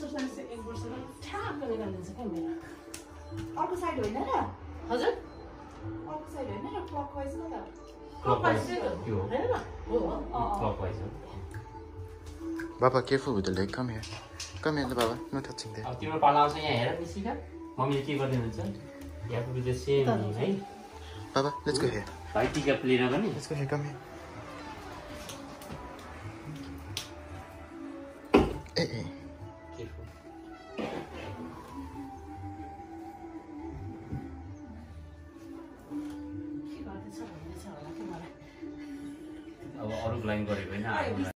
Exercise चाहिँ 1 वर्षमा ठ्याक्क निकालिदिन्छ क्या मेरो अर्को साइड होइन र हजुर अर्को साइड होइन र क्लकवाइज हो त क्लकवाइज हो हैन हो Clockwise. Baba, careful with the leg. Come here. Come here, Baba. No touching there. अब तिम्रो पाला आउँछ यहाँ हेर निसिका मम्मीले के गरिदिनुहुन्छ यहाँ पुग्छ सेम है Baba, let's go here. भाइ टिका प्ले नगर्ने Let's go here. Come here. Hey, hey. Careful. के गर्दैछ भन्दैछ होला के मलाई अब अरूको लागि गरेको होइन आफ्नो लागि